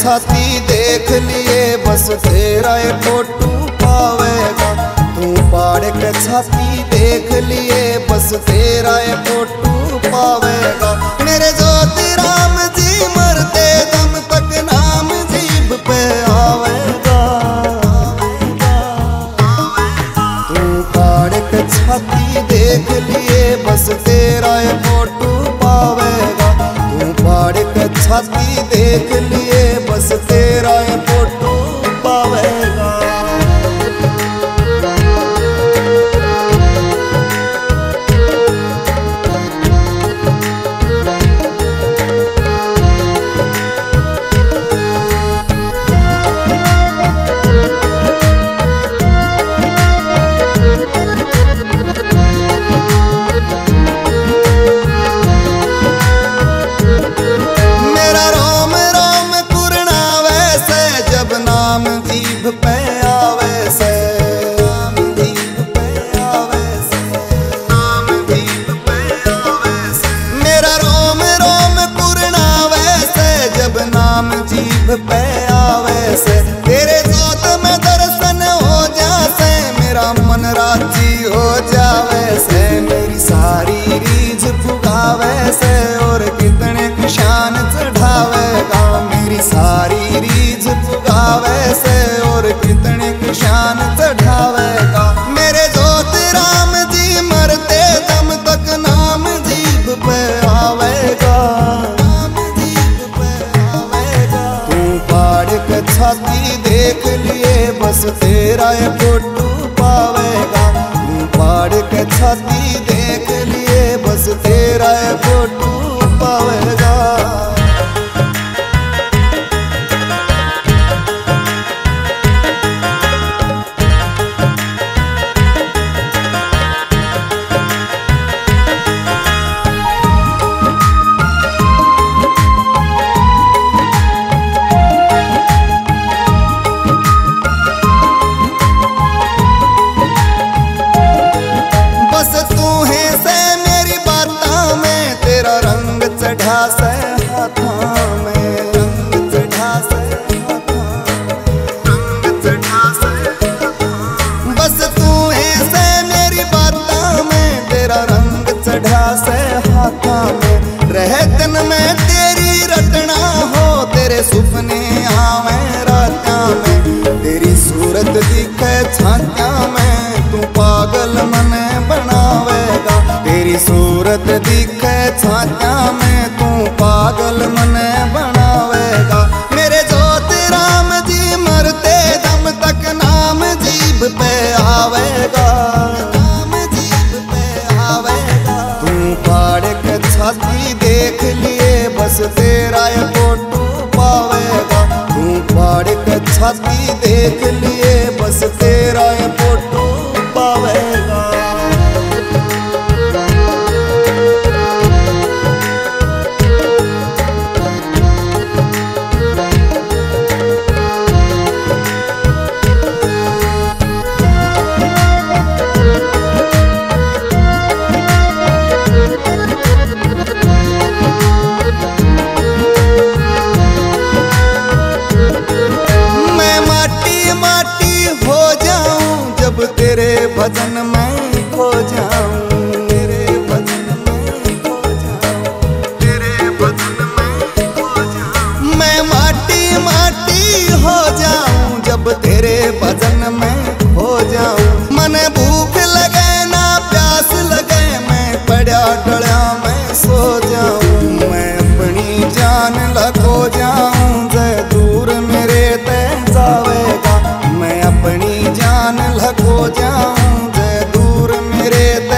छाती देख लिए बस तेरा ये फोटू पावेगा। तू पाड़ के छाती देख लिए बस तेरा ये फोटू पावेगा। मेरे ज्योति राम जी मरते दम तक नाम जीभ पे आवेगा। तू पाड़ के छाती देख लिए बस तेरा ये फोटू पावेगा। तू पाड़ के छाती देख लिए बस तेरा ये फोटू पावेगा। पे आवे से नाम जीभ पे आवे से, नाम जीभ पे आवे से। मेरा रोम रोम पुरनावे से जब नाम जीभ पे आवे से। तेरे जोत में दर्शन हो जासे मेरा मन राजी हो जावे से। मेरी सारी रीझ पुगावे से और कितने शान चढ़ावेगा। मेरी सारी रीझ पुगावे से और कितने शान चढ़ावेगा। मेरे ज्योति राम जी मरते दम तक नाम जीभ पे आवेगा। नाम जीभ पे आवेगा। तू पाड़ के छाती देख लिए बस तेरा ये फोटू पावेगा। तू पाड़ के छाती देख लिए बस तेरा ये फोटू पावेगा। चढ़ा से हाथों में रंग चढ़ा से रंग चढ़ा से। बस तू है से मेरी बातों में तेरा रंग चढ़ा से हाथों में। रह दिन में तेरी रटना हो तेरे सुपने आवे रातों में। तेरी सूरत दिखे छातियां में तू पागल मने बनावेगा। तेरी सूरत दिखे छातियां में तू पागल मने बनावेगा। मेरे ज्योति राम जी मरते दम तक नाम जीभ पे आवेगा। नाम जीभ पे आवेगा। तू पाड़ के छाती देख लिए बस तेरा ये फोटू पावेगा। तू पाड़ के छाती देख लिए बस तेरा ये फोटू पावेगा। तेरे भजन में खो जाऊं। तेरे भजन में खो जाऊं। तेरे भजन में खो जाऊं। मैं माटी माटी हो जाऊं जब तेरे भजन में खो जाऊं। मन भूख लगे ना प्यास लगे मैं पड़ा डड़ा में सो जाऊं। मैं अपनी जान लखो जाऊं जय दूर मेरे ते जावेगा। मैं अपनी जान लखो जाऊं जय दूर मेरे ते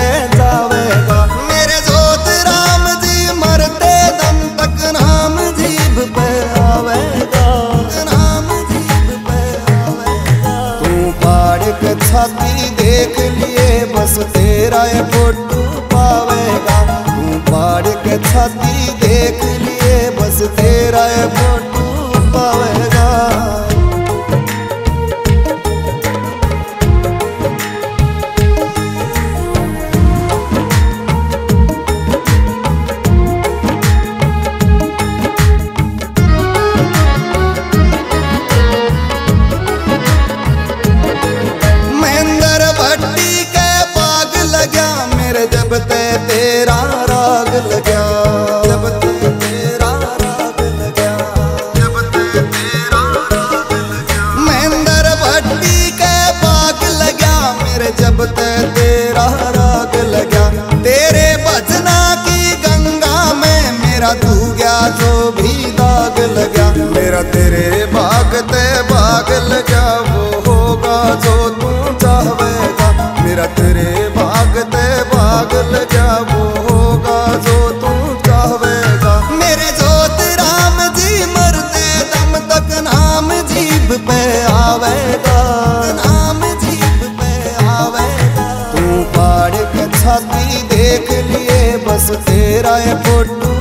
ते भाग लगा वो होगा जो तू चाहेगा। मेरा तेरे भाग ते भाग लगा वो होगा जो तू चाहेगा। मेरे जोत राम जी मरते दम तक नाम जीभ पे आवेगा, नाम जीभ पे आवेगा। तू फाड़ के छाती देख लिए बस तेरा ये फोटो